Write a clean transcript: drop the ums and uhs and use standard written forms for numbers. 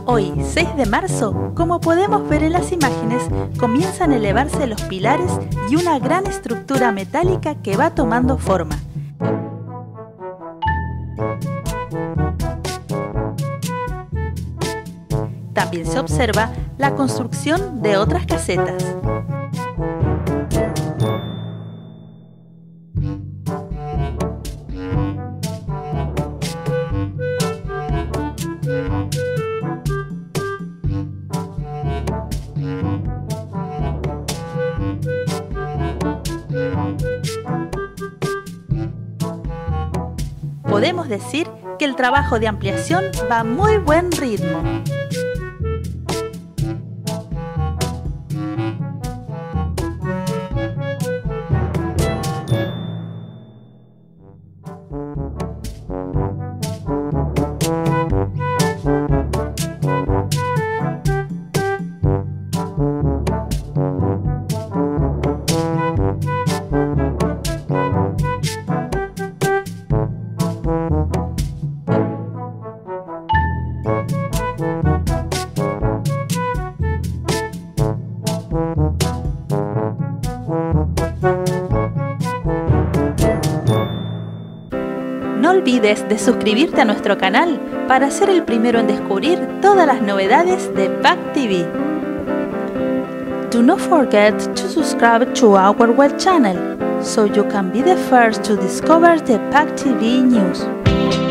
Hoy, 6 de marzo, como podemos ver en las imágenes, comienzan a elevarse los pilares y una gran estructura metálica que va tomando forma. También se observa la construcción de otras casetas. Podemos decir que el trabajo de ampliación va a muy buen ritmo. No olvides de suscribirte a nuestro canal para ser el primero en descubrir todas las novedades de PAC TV. Do not forget to subscribe to our web channel so you can be the first to discover the PAC TV news.